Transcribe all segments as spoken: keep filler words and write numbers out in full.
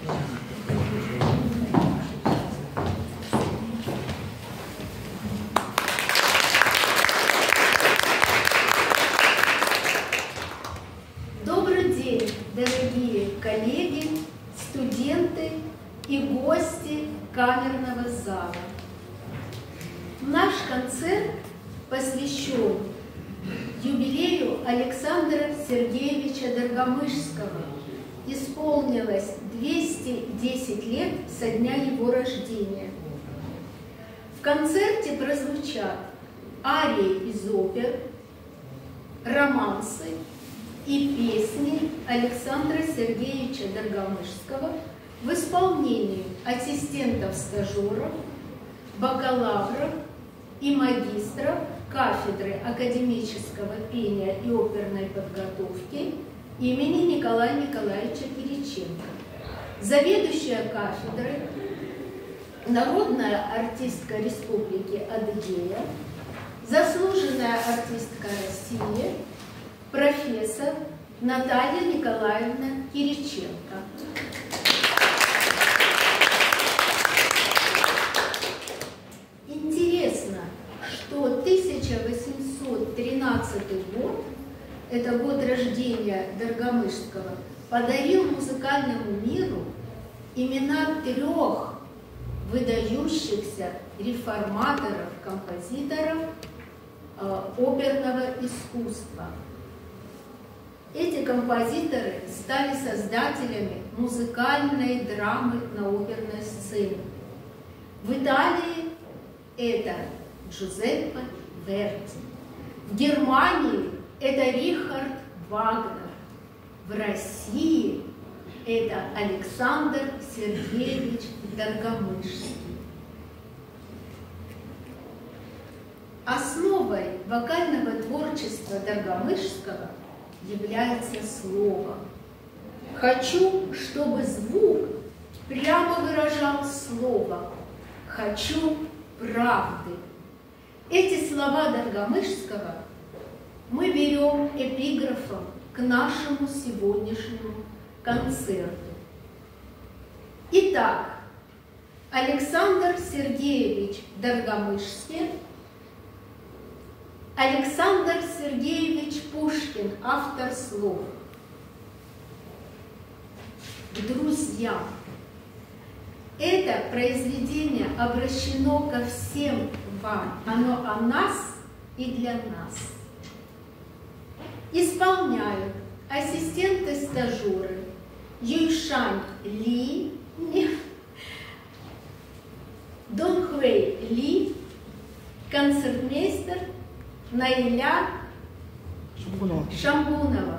Добрый день, дорогие коллеги, студенты и гости камерного зала. Наш концерт посвящен юбилею Александра Сергеевича Доргомышского. Исполнилось двести десять лет со дня его рождения. В концерте прозвучат арии из опер, романсы и песни Александра Сергеевича Доргомышского в исполнении ассистентов-стажеров, бакалавров и магистров кафедры академического пения и оперной подготовки имени Николая Николаевича Кириченко. Заведующая кафедрой, народная артистка Республики Адыгея, заслуженная артистка России, профессор Наталья Николаевна Кириченко. Интересно, что тысяча восемьсот тринадцатый год, это год рождения Доргомышского, подарил музыкальному миру имена трех выдающихся реформаторов, композиторов э, оперного искусства. Эти композиторы стали создателями музыкальной драмы на оперной сцене. В Италии это Джузеппе Верди, в Германии это Рихард Вагнер, в России это Александр Сергеевич Доргомышский. Основой вокального творчества Доргомышского является слово. Хочу, чтобы звук прямо выражал слово. Хочу правды. Эти слова Доргомышского мы берем эпиграфом к нашему сегодняшнему концерту. Итак, Александр Сергеевич Доргомышский, Александр Сергеевич Пушкин, автор слов. К друзьям. Это произведение обращено ко всем вам. Оно о нас и для нас. Исполняют ассистенты-стажеры Юйшань Ли, Донхуэй Ли, концертмейстер Наиля Шамбунова. Шамбунова.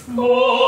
Господь.